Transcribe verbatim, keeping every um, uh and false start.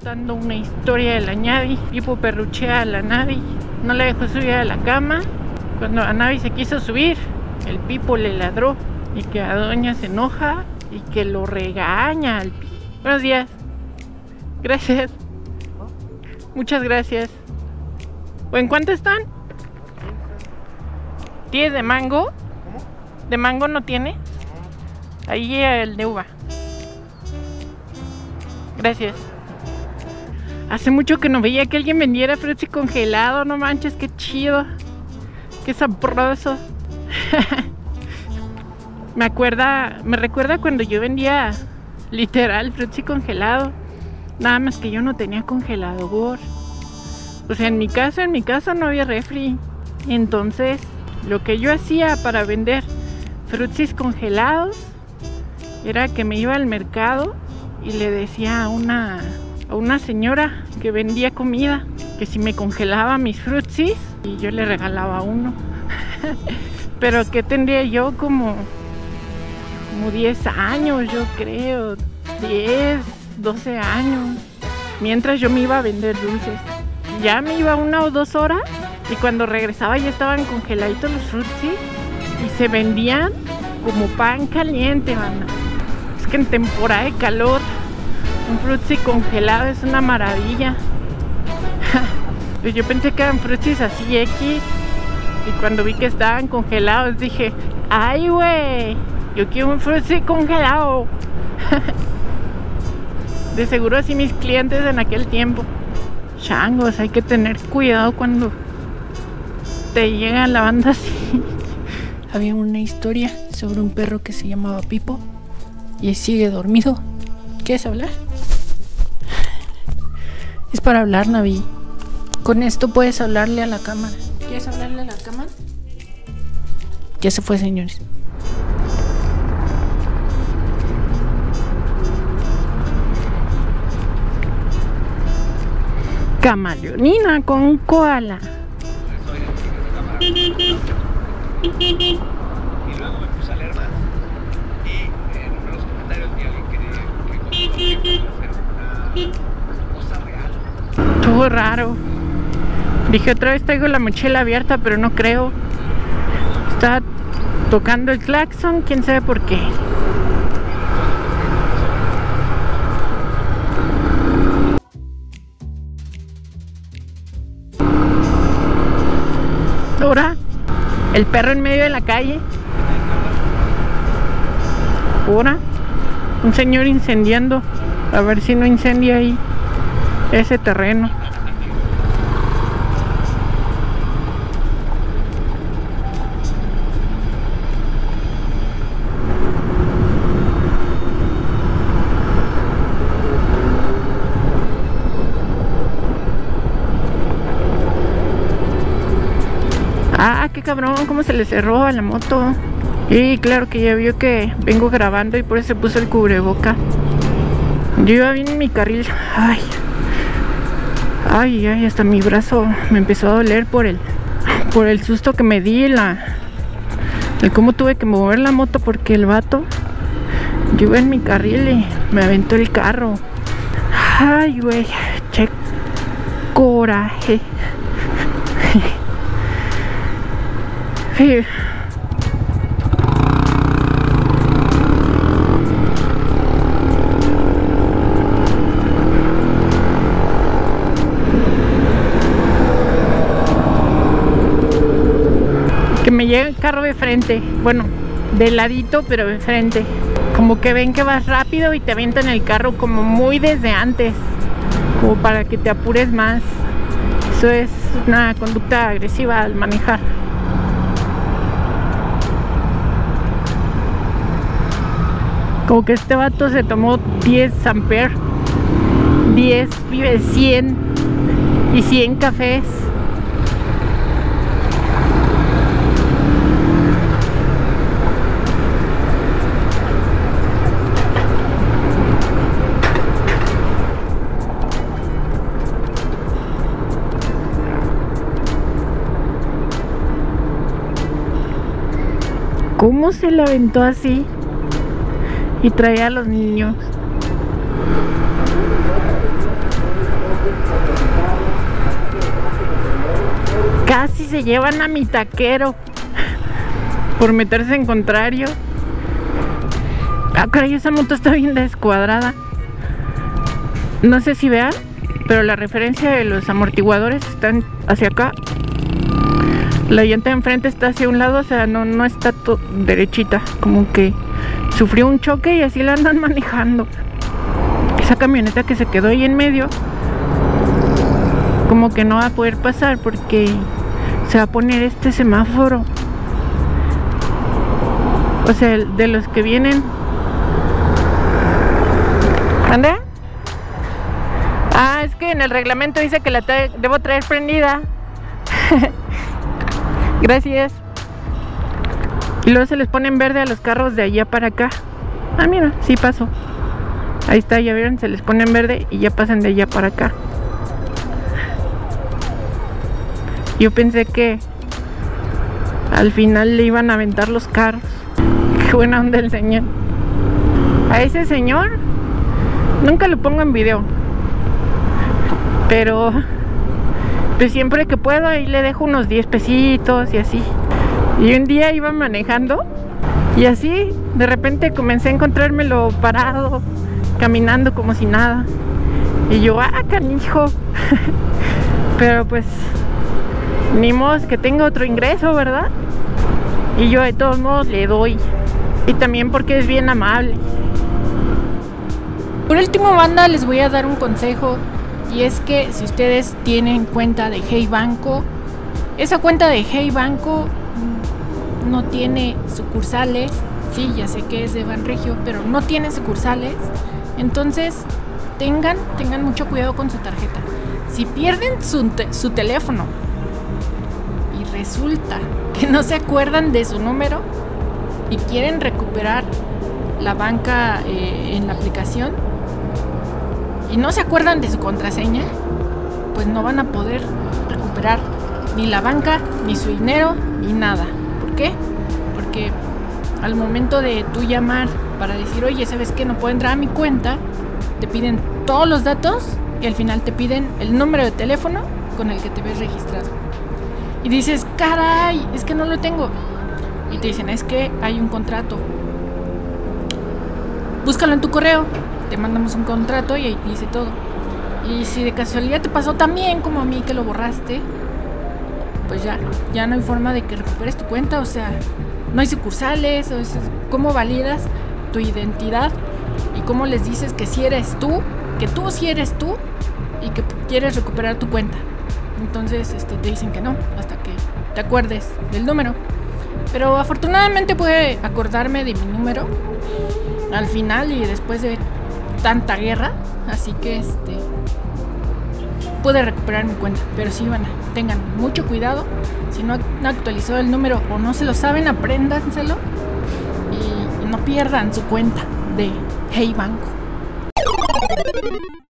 contando una historia de la Navi. Pipo perruchea a la Navi, no la dejó subir a la cama. Cuando la Navi se quiso subir, el Pipo le ladró y que a Doña se enoja y que lo regaña al Pipo. Buenos días. Gracias. Muchas gracias. ¿O en cuánto están? ¿Tienes de mango? ¿Cómo? ¿De mango no tiene? Ahí el de uva. Gracias. Hace mucho que no veía que alguien vendiera frutzi congelado. No manches, qué chido. Qué sabroso. Me acuerda, me recuerda cuando yo vendía literal frutzi congelado. Nada más que yo no tenía congelador. O sea, en mi casa, en mi casa no había refri. Entonces, lo que yo hacía para vender frutsis congelados era que me iba al mercado y le decía a una, a una señora que vendía comida que si me congelaba mis frutsis y yo le regalaba uno. Pero que tendría yo como, como diez años, yo creo, diez, doce años, mientras yo me iba a vender dulces. Ya me iba una o dos horas y cuando regresaba ya estaban congeladitos los frutsis y se vendían como pan caliente, banda. Es que en temporada de calor un frutzi congelado es una maravilla. Yo pensé que eran frutsis así X y cuando vi que estaban congelados dije, ay güey, yo quiero un frutzi congelado. De seguro así mis clientes en aquel tiempo. Changos, hay que tener cuidado cuando te llega la banda así. Había una historia sobre un perro que se llamaba Pipo y sigue dormido. ¿Quieres hablar? Es para hablar, Navi. Con esto puedes hablarle a la cámara. ¿Quieres hablarle a la cámara? Ya se fue, señores. Camaleonina con un koala. Y luego me puse a leer más y en los comentarios vi a alguien que, que, que hacer una cosa real. Estuvo raro. Dije otra vez traigo la mochila abierta, pero no creo. Estaba tocando el claxon, quién sabe por qué. Ahora, el perro en medio de la calle. Ahora, un señor incendiando. A ver si no incendia ahí ese terreno. Ah, qué cabrón, cómo se le cerró a la moto. Y claro que ya vio que vengo grabando y por eso se puso el cubreboca. Yo iba bien en mi carril. Ay, ay, ay, hasta mi brazo me empezó a doler por el, por el susto que me di, la, el cómo tuve que mover la moto porque el vato, yo iba en mi carril y me aventó el carro. Ay, güey, che coraje. Sí. Que me llega el carro de frente, bueno, de ladito pero de frente. Como que ven que vas rápido y te avientan el carro como muy desde antes, como para que te apures más. Eso es una conducta agresiva al manejar. Como que este vato se tomó diez amperes, diez, vive cien y cien cafés. ¿Cómo se la aventó así? Y traía a los niños. se llevan a mi taquero por meterse en contrario. Ah, caray, esa moto está bien descuadrada. No sé si vean, pero la referencia de los amortiguadores están hacia acá. La llanta de enfrente está hacia un lado, o sea, no, no está derechita. Como que sufrió un choque y así la andan manejando. Esa camioneta que se quedó ahí en medio, como que no va a poder pasar porque se va a poner este semáforo. O sea, de los que vienen. ¿Ande? Ah, es que en el reglamento dice que la tra debo traer prendida. Gracias. Y luego se les pone en verde a los carros de allá para acá. Ah, mira, sí pasó. Ahí está, ya vieron, se les pone en verde y ya pasan de allá para acá. Yo pensé que al final le iban a aventar los carros. Qué buena onda el señor. A ese señor nunca lo pongo en video, pero pues siempre que puedo ahí le dejo unos diez pesitos y así. Y un día iba manejando y así de repente comencé a encontrármelo parado, caminando como si nada. Y yo, ah, canijo. Pero pues ni modo que tenga otro ingreso, ¿verdad? Y yo de todos modos le doy. Y también porque es bien amable. Por último, banda, les voy a dar un consejo. Y es que si ustedes tienen cuenta de Hey Banco, esa cuenta de Hey Banco no tiene sucursales. Sí, ya sé que es de Banregio, pero no tiene sucursales. Entonces, tengan, tengan mucho cuidado con su tarjeta. Si pierden su, te su teléfono y resulta que no se acuerdan de su número y quieren recuperar la banca eh, en la aplicación y no se acuerdan de su contraseña, pues no van a poder recuperar ni la banca, ni su dinero, ni nada. ¿Por qué? Porque al momento de tú llamar para decir, oye, ¿sabes qué? No puedo entrar a mi cuenta, te piden todos los datos y al final te piden el número de teléfono con el que te ves registrado. Y dices, caray, es que no lo tengo. Y te dicen, es que hay un contrato. Búscalo en tu correo, te mandamos un contrato y ahí dice todo. Y si de casualidad te pasó también como a mí que lo borraste, pues ya, ya no hay forma de que recuperes tu cuenta. O sea, no hay sucursales. O sea, ¿cómo validas tu identidad? Y cómo les dices que si eres tú, que tú sí eres tú y que quieres recuperar tu cuenta. Entonces este, te dicen que no, hasta que te acuerdes del número. Pero afortunadamente pude acordarme de mi número al final y después de tanta guerra, así que este pude recuperar mi cuenta. Pero sí, van, tengan mucho cuidado. Si no han actualizado el número o no se lo saben, apréndanselo y, y no pierdan su cuenta de Hey Banco.